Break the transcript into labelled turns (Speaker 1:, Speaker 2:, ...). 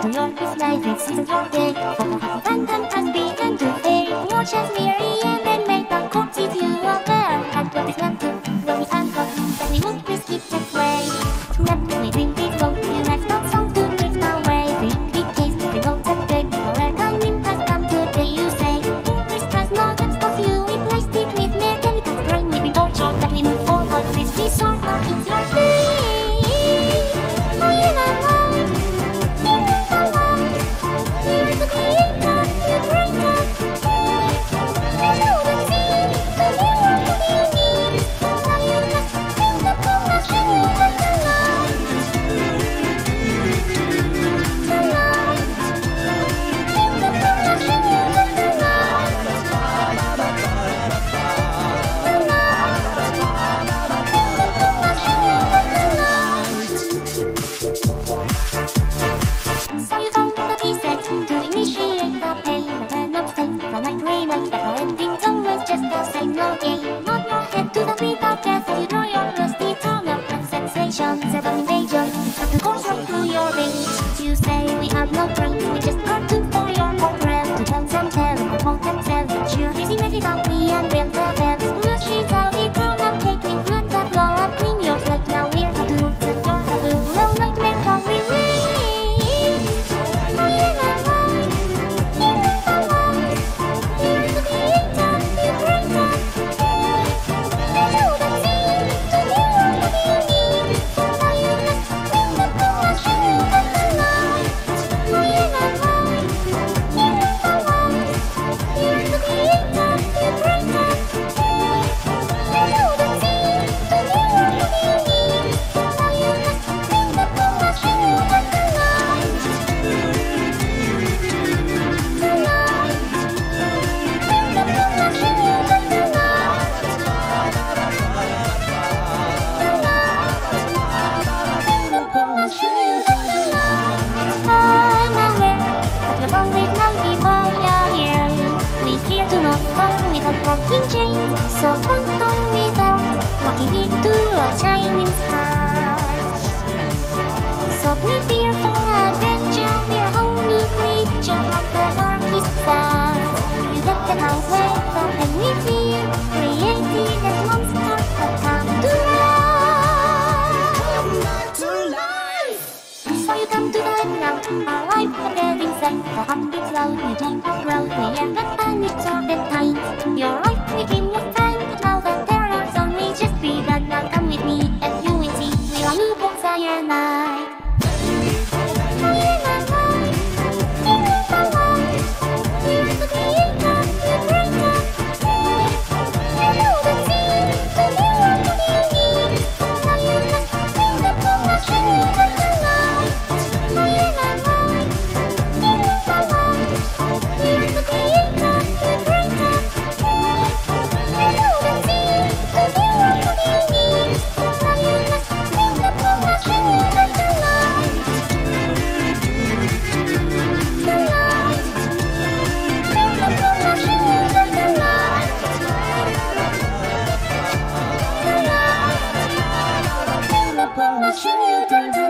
Speaker 1: to your his life, this isn't your day. For the happy phantom has begun to fade. Watch as weary and then make the corpse if you are there. And what is left to when we unlock that we won't risk it that way. Left we bring it home, you like that song to drift away. Bring the case, we won't have big. Where time has come today, you say. This has not stopped you, replaced it with mechanical brain. We've been tortured that we move forward. This resort, now it's your day. You say we have no brain, we just cartoon for your program. To tell some tale, we won't have tell. Sure, it's inevitably unreal, the best. Blue sheets out, we grown up, taking good that blow up, clean your flag. Now we're to do the door, the blue, no nightmare, come release. Walking chains, so fun without walking into a Chinese house. So prepare for adventure, we're a whole new creature of the darkest side. You get the house welcome and we feel created as monsters that come to life. So you come to the ground, alive and dead inside. The heartbeats loud, you don't growl, we are not panicked or dead times. You're right, we came with time, but now the terror's only just begun. Now come with me, and you will see, we are newborn cyanide. Show you